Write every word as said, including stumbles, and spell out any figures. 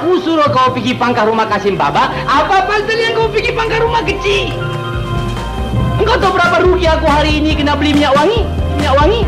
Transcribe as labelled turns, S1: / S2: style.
S1: Aku suruh kau pergi pangkal rumah Kasim Baba. Apa pasal yang kau pergi pangkal rumah kecil? Engkau tahu berapa rugi aku hari ini kena beli minyak wangi? Minyak wangi?